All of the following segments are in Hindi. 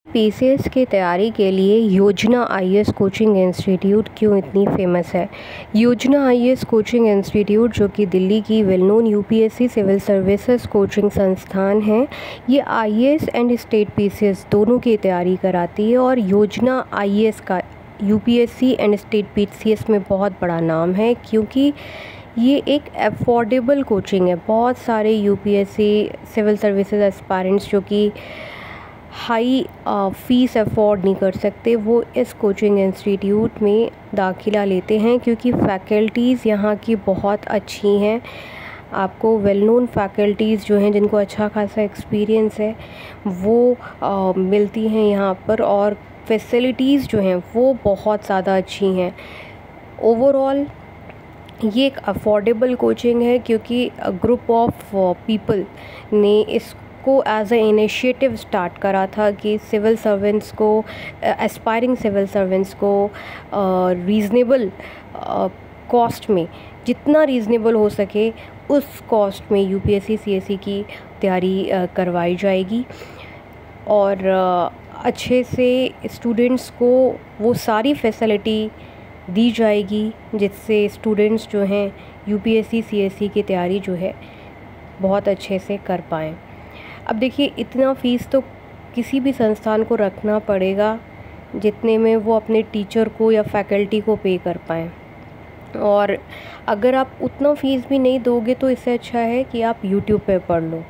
पीसीएस की तैयारी के लिए योजना आईएएस कोचिंग इंस्टीट्यूट क्यों इतनी फेमस है। योजना आईएएस कोचिंग इंस्टीट्यूट जो कि दिल्ली की well known UPSC civil services coaching संस्थान है, ये आईएएस एंड स्टेट पीसीएस दोनों की तैयारी कराती है। और योजना आईएएस का यूपीएससी एंड स्टेट पीसीएस में बहुत बड़ा नाम है, क्योंकि ये एक अफोर्डेबल कोचिंग है। बहुत सारे यूपीएससी सिविल सर्विसेज एस्पायरेंट्स जो कि हाई फ़ीस अफोर्ड नहीं कर सकते, वो इस कोचिंग इंस्टीट्यूट में दाखिला लेते हैं, क्योंकि फ़ैकल्टीज़ यहाँ की बहुत अच्छी हैं। आपको वेल नोन फैकल्टीज़ जो हैं, जिनको अच्छा खासा एक्सपीरियंस है, वो मिलती हैं यहाँ पर। और फैसिलिटीज़ जो हैं वो बहुत ज़्यादा अच्छी हैं। ओवरऑल ये एक अफोर्डेबल कोचिंग है, क्योंकि ग्रुप ऑफ पीपल ने इसको एज ए इनिशिएटिव स्टार्ट करा था कि सिविल सर्वेंट्स को, एस्पायरिंग सिविल सर्वेंट्स को रीज़नेबल कॉस्ट में, जितना रीज़नेबल हो सके उस कॉस्ट में यूपीएससी सीएसई की तैयारी करवाई जाएगी। और अच्छे से स्टूडेंट्स को वो सारी फैसिलिटी दी जाएगी, जिससे स्टूडेंट्स जो हैं यूपीएससी सीएसई की तैयारी जो है बहुत अच्छे से कर पाएँ। अब देखिए, इतना फ़ीस तो किसी भी संस्थान को रखना पड़ेगा जितने में वो अपने टीचर को या फैकल्टी को पे कर पाएँ। और अगर आप उतना फ़ीस भी नहीं दोगे तो इससे अच्छा है कि आप यूट्यूब पे पढ़ लो।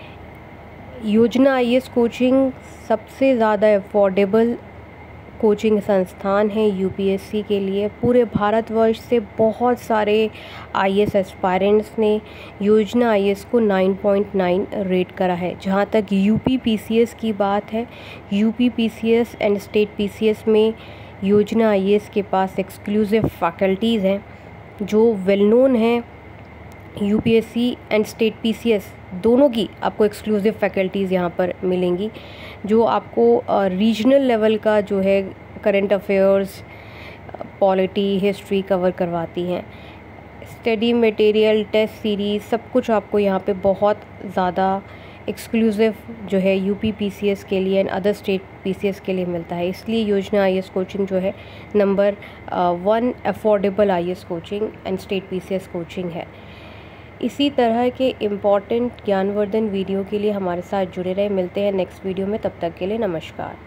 योजना आईएएस कोचिंग सबसे ज़्यादा अफोर्डेबल कोचिंग संस्थान है यूपीएससी के लिए। पूरे भारतवर्ष से बहुत सारे आईएएस एस्पायरेंट्स ने योजना आईएएस को 9.9 रेट करा है। जहां तक यूपी पीसीएस की बात है, UP PCS and state PCS में योजना आईएएस के पास एक्सक्लूसिव फैकल्टीज़ हैं जो वेल नोन हैं। यूपीएससी एंड स्टेट पीसीएस दोनों की आपको एक्सक्लूसिव फैकल्टीज़ यहाँ पर मिलेंगी, जो आपको रीजनल लेवल का जो है current affairs, polity, history cover करवाती हैं। स्टडी मटेरियल, टेस्ट सीरीज़, सब कुछ आपको यहाँ पे बहुत ज़्यादा एक्सक्लूसिव जो है यूपी पीसीएस के लिए एंड अदर स्टेट पीसीएस के लिए मिलता है। इसलिए योजना आईएएस कोचिंग जो है number 1 affordable IAS coaching and state PCS coaching है। इसी तरह के इम्पॉर्टेंट ज्ञानवर्धन वीडियो के लिए हमारे साथ जुड़े रहे। मिलते हैं नेक्स्ट वीडियो में, तब तक के लिए नमस्कार।